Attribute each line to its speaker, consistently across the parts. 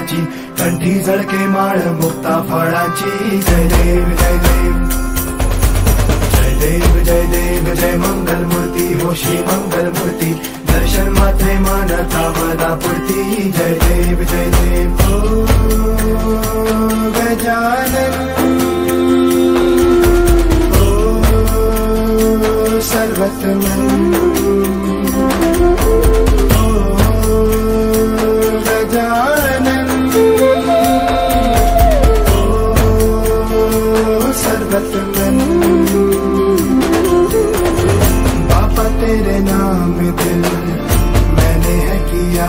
Speaker 1: फुलांची, कंठी झळके माळ मुक्ता फळांची. जय देव जय देव जय देव जय देव जय मंगल मूर्ती हो श्री मंगल मूर्ती. दर्शन मात्रे मानता मना पुरती. जय देव जय देव. ओ गजानन ओ सर्वतमन बापा तेरे नाम दिल मैंने है किया.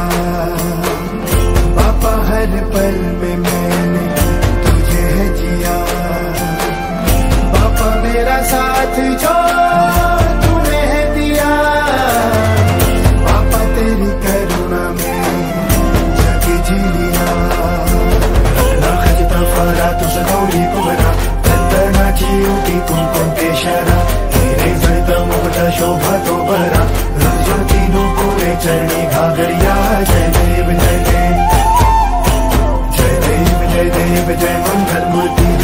Speaker 1: बापा हर पल में मैंने तुझे है जिया. बापा मेरा साथ जो तूने है दिया. बापा तेरी करुणा में जगी जी लिया. खजता फरा तुझ गौरी कुबरा दंडनाची उठी कुंकुम केशरा. हिरे जळत मुकुट शोभा तो बरा. रजती नुपुरे चरणी घागरिया. जय देव जय देव जय देव जय देव जय मंगल मूर्ती.